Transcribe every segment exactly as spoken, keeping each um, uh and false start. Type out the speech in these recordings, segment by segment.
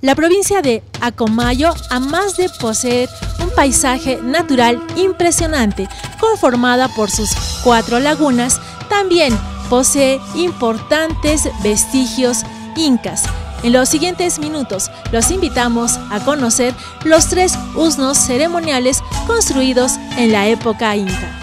La provincia de Acomayo, además de poseer un paisaje natural impresionante, conformada por sus cuatro lagunas, también posee importantes vestigios incas. En los siguientes minutos los invitamos a conocer los tres usnos ceremoniales construidos en la época inca.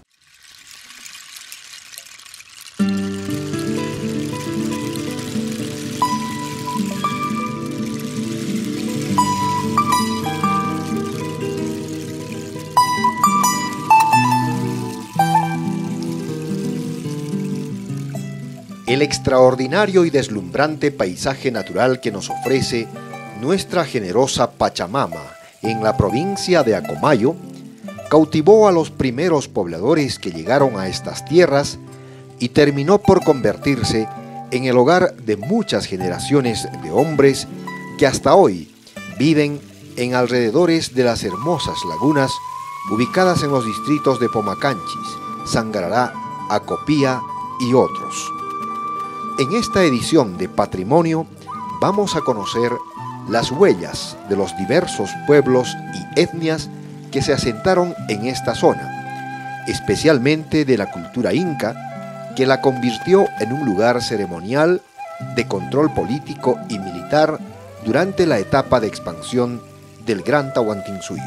El extraordinario y deslumbrante paisaje natural que nos ofrece nuestra generosa Pachamama en la provincia de Acomayo cautivó a los primeros pobladores que llegaron a estas tierras y terminó por convertirse en el hogar de muchas generaciones de hombres que hasta hoy viven en alrededores de las hermosas lagunas ubicadas en los distritos de Pomacanchis, Sangarará, Acopía y otros. En esta edición de Patrimonio vamos a conocer las huellas de los diversos pueblos y etnias que se asentaron en esta zona, especialmente de la cultura inca, que la convirtió en un lugar ceremonial de control político y militar durante la etapa de expansión del Gran Tahuantinsuyo.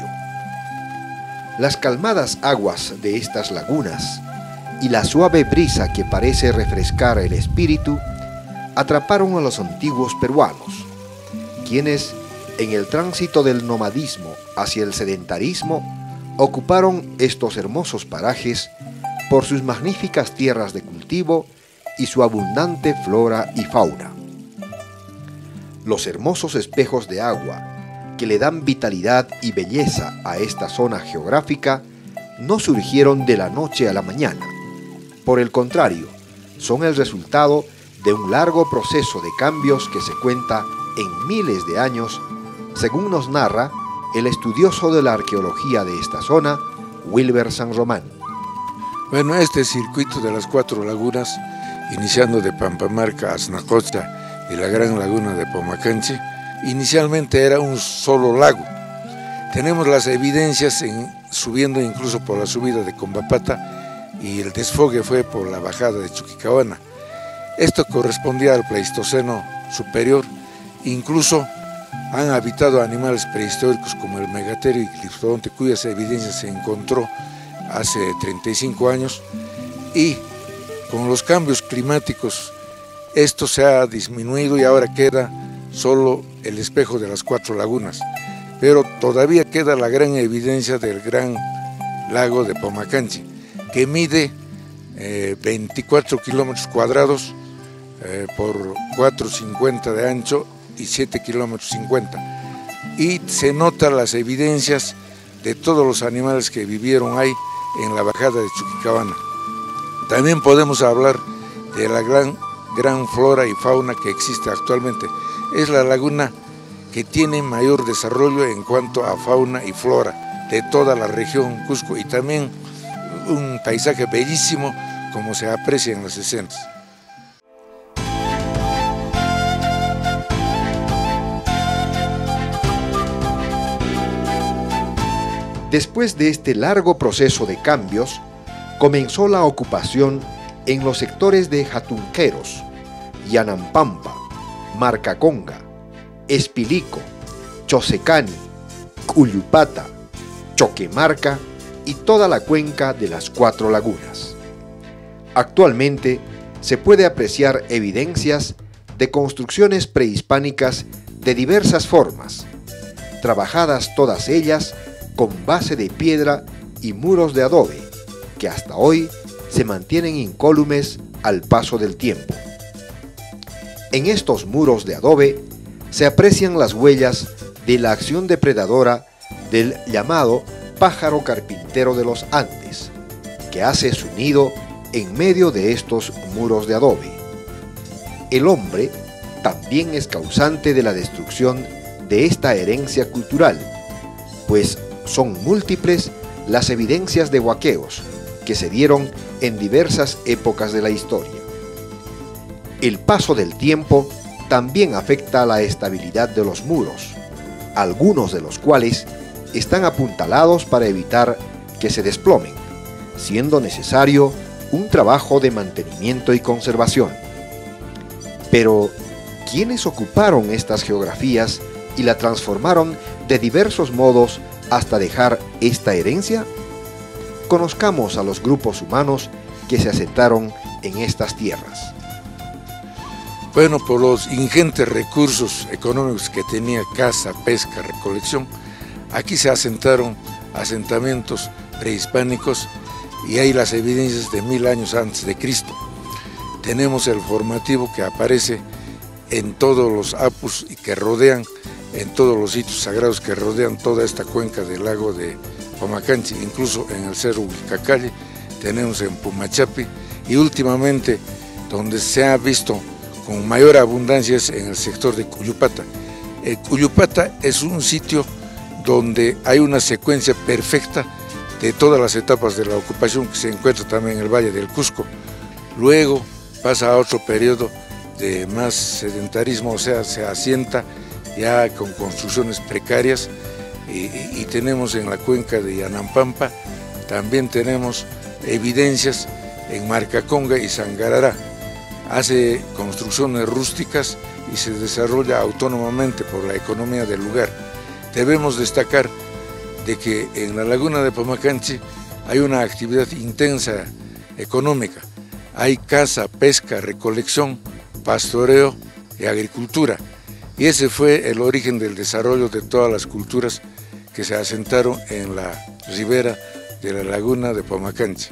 Las calmadas aguas de estas lagunas y la suave brisa que parece refrescar el espíritu atraparon a los antiguos peruanos, quienes, en el tránsito del nomadismo hacia el sedentarismo, ocuparon estos hermosos parajes por sus magníficas tierras de cultivo y su abundante flora y fauna. Los hermosos espejos de agua que le dan vitalidad y belleza a esta zona geográfica no surgieron de la noche a la mañana. Por el contrario, son el resultado de un largo proceso de cambios que se cuenta en miles de años, según nos narra el estudioso de la arqueología de esta zona, Wilber San Román. Bueno, este circuito de las cuatro lagunas, iniciando de Pampamarca a Asnacocha y la gran laguna de Pomacanchi, inicialmente era un solo lago. Tenemos las evidencias en, subiendo incluso por la subida de Combapata, y el desfogue fue por la bajada de Chuquicabana. Esto correspondía al Pleistoceno superior. Incluso han habitado animales prehistóricos como el megaterio y cliptodonte, cuyas evidencias se encontró hace treinta y cinco años, y con los cambios climáticos esto se ha disminuido y ahora queda solo el espejo de las cuatro lagunas, pero todavía queda la gran evidencia del gran lago de Pomacanchi, que mide eh, veinticuatro kilómetros cuadrados eh, por cuatro cincuenta de ancho y siete kilómetros cincuenta, y se notan las evidencias de todos los animales que vivieron ahí en la bajada de Chuquicabana. También podemos hablar de la gran, gran flora y fauna que existe actualmente. Es la laguna que tiene mayor desarrollo en cuanto a fauna y flora de toda la región Cusco, y también un paisaje bellísimo como se aprecia en las escenas. Después de este largo proceso de cambios, comenzó la ocupación en los sectores de Jatunqueros, Yanampampa, Marcaconga, Espilico, Chosecani, Cuyupata, Choquemarca y toda la cuenca de las cuatro lagunas. Actualmente se puede apreciar evidencias de construcciones prehispánicas de diversas formas, trabajadas todas ellas con base de piedra y muros de adobe, que hasta hoy se mantienen incólumes al paso del tiempo. En estos muros de adobe se aprecian las huellas de la acción depredadora del llamado pájaro carpintero de los Andes, que hace su nido en medio de estos muros de adobe. El hombre también es causante de la destrucción de esta herencia cultural, pues son múltiples las evidencias de huaqueos que se dieron en diversas épocas de la historia. El paso del tiempo también afecta la estabilidad de los muros, algunos de los cuales están apuntalados para evitar que se desplomen, siendo necesario un trabajo de mantenimiento y conservación. Pero, ¿quiénes ocuparon estas geografías y la transformaron de diversos modos hasta dejar esta herencia? Conozcamos a los grupos humanos que se asentaron en estas tierras. Bueno, por los ingentes recursos económicos que tenía caza, pesca, recolección, aquí se asentaron asentamientos prehispánicos y hay las evidencias de mil años antes de Cristo. Tenemos el formativo que aparece en todos los apus y que rodean, en todos los sitios sagrados que rodean toda esta cuenca del lago de Pomacanchi, incluso en el Cerro Huilcacalle, tenemos en Pumachapi, y últimamente donde se ha visto con mayor abundancia es en el sector de Cuyupata. El Cuyupata es un sitio donde hay una secuencia perfecta de todas las etapas de la ocupación que se encuentra también en el Valle del Cusco. Luego pasa a otro periodo de más sedentarismo, o sea, se asienta ya con construcciones precarias, y, y, y tenemos en la cuenca de Yanampampa, también tenemos evidencias en Marcaconga y Sangarará. Hace construcciones rústicas y se desarrolla autónomamente por la economía del lugar. Debemos destacar de que en la laguna de Pomacanchi hay una actividad intensa económica. Hay caza, pesca, recolección, pastoreo y agricultura. Y ese fue el origen del desarrollo de todas las culturas que se asentaron en la ribera de la laguna de Pomacanchi.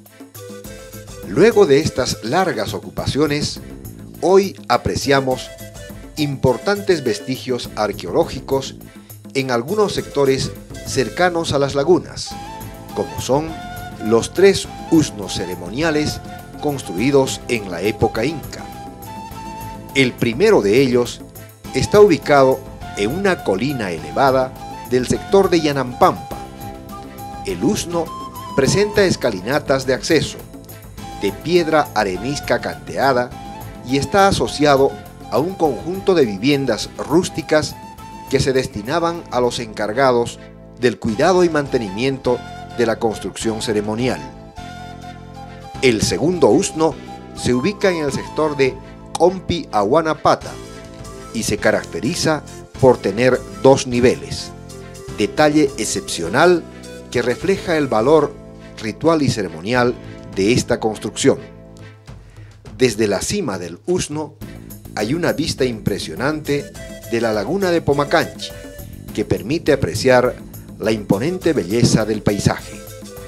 Luego de estas largas ocupaciones, hoy apreciamos importantes vestigios arqueológicos en algunos sectores cercanos a las lagunas, como son los tres usnos ceremoniales construidos en la época inca. El primero de ellos está ubicado en una colina elevada del sector de Yanampampa. El usno presenta escalinatas de acceso, de piedra arenisca canteada, y está asociado a un conjunto de viviendas rústicas que se destinaban a los encargados del cuidado y mantenimiento de la construcción ceremonial. El segundo usno se ubica en el sector de Compi Ahuanapata y se caracteriza por tener dos niveles, detalle excepcional que refleja el valor ritual y ceremonial de esta construcción. Desde la cima del usno hay una vista impresionante de la laguna de Pomacanchi que permite apreciar la imponente belleza del paisaje.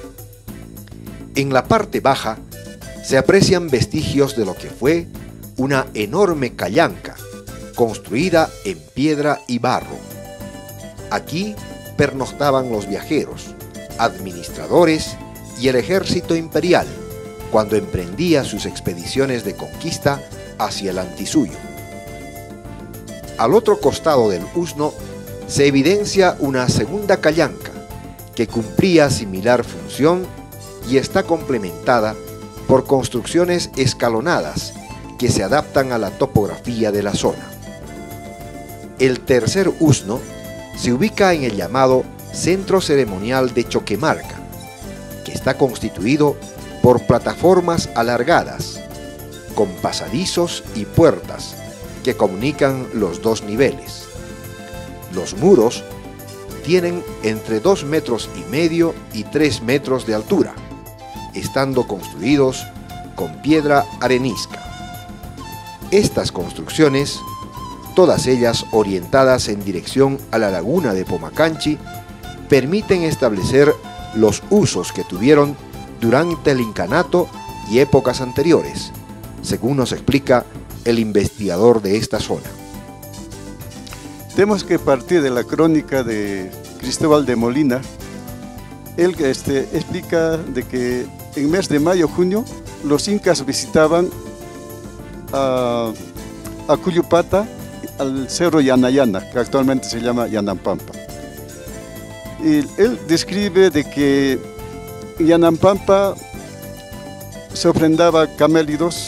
En la parte baja se aprecian vestigios de lo que fue una enorme callanca construida en piedra y barro. Aquí pernoctaban los viajeros, administradores y el ejército imperial cuando emprendía sus expediciones de conquista hacia el Antisuyo. Al otro costado del usno se evidencia una segunda callanca que cumplía similar función y está complementada por construcciones escalonadas que se adaptan a la topografía de la zona. El tercer usno se ubica en el llamado Centro Ceremonial de Choquemarca, que está constituido por plataformas alargadas, con pasadizos y puertas que comunican los dos niveles. Los muros tienen entre dos metros y medio y tres metros de altura, estando construidos con piedra arenisca. Estas construcciones, todas ellas orientadas en dirección a la laguna de Pomacanchi, permiten establecer los usos que tuvieron durante el incanato y épocas anteriores, según nos explica el investigador de esta zona. Tenemos que partir de la crónica de Cristóbal de Molina. Él este, explica de que en mes de mayo-junio los incas visitaban a, a Cuyupata, al cerro Yanayana, que actualmente se llama Yanampampa. Y él describe de que en Yanampampa se ofrendaba camélidos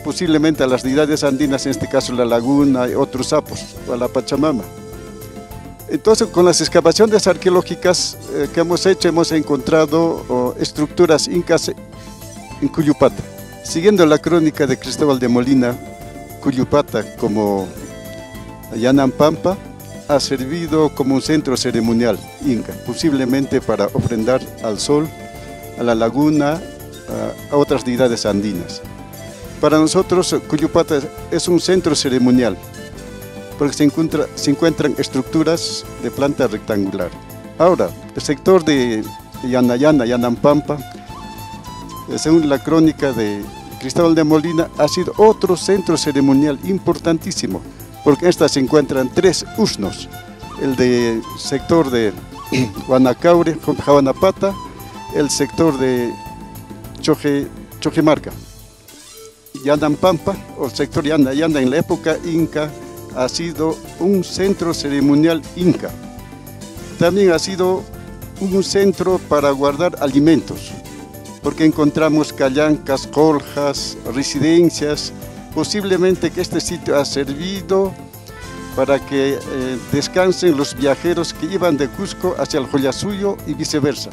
posiblemente a las deidades andinas, en este caso la laguna y otros sapos, o a la Pachamama. Entonces, con las excavaciones arqueológicas eh, que hemos hecho, hemos encontrado oh, estructuras incas en Cuyupata. Siguiendo la crónica de Cristóbal de Molina, Cuyupata, como Yanampampa, ha servido como un centro ceremonial inca, posiblemente para ofrendar al sol, a la laguna, a, a otras deidades andinas. Para nosotros, Cuyupata es un centro ceremonial, porque se, encuentra, se encuentran estructuras de planta rectangular. Ahora, el sector de Yanayana, Yanampampa, según la crónica de Cristóbal de Molina, ha sido otro centro ceremonial importantísimo, porque en esta se encuentran tres usnos, el del sector de Huanacaure, Javanapata, el sector de Choje, Chojemarca. Yanampampa, o el sector Yanayana, en la época inca, ha sido un centro ceremonial inca. También ha sido un centro para guardar alimentos, porque encontramos callancas, coljas, residencias. Posiblemente que este sitio ha servido para que eh, descansen los viajeros que iban de Cusco hacia el Collasuyo y viceversa.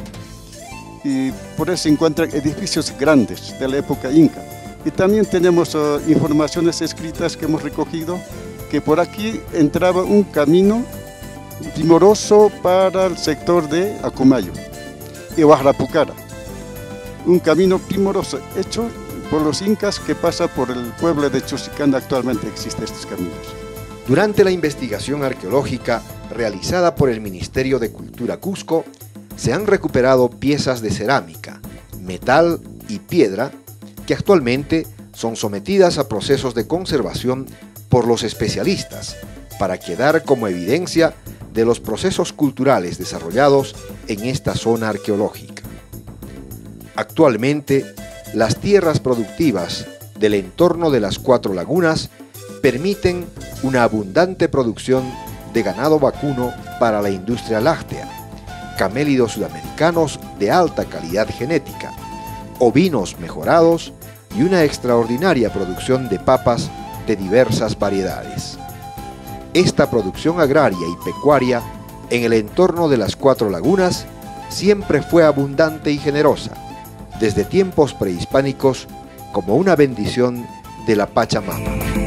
Y por eso se encuentran edificios grandes de la época inca. Y también tenemos uh, informaciones escritas que hemos recogido, que por aquí entraba un camino primoroso para el sector de Acomayo y Huajrapucara. Un camino primoroso hecho por los incas que pasa por el pueblo de Chusicán. Actualmente existen estos caminos. Durante la investigación arqueológica realizada por el Ministerio de Cultura Cusco, se han recuperado piezas de cerámica, metal y piedra que actualmente son sometidas a procesos de conservación por los especialistas para quedar como evidencia de los procesos culturales desarrollados en esta zona arqueológica. Actualmente, las tierras productivas del entorno de las Cuatro Lagunas permiten una abundante producción de ganado vacuno para la industria láctea, camélidos sudamericanos de alta calidad genética, ovinos mejorados y una extraordinaria producción de papas de diversas variedades. Esta producción agraria y pecuaria en el entorno de las Cuatro Lagunas siempre fue abundante y generosa, desde tiempos prehispánicos como una bendición de la Pachamama.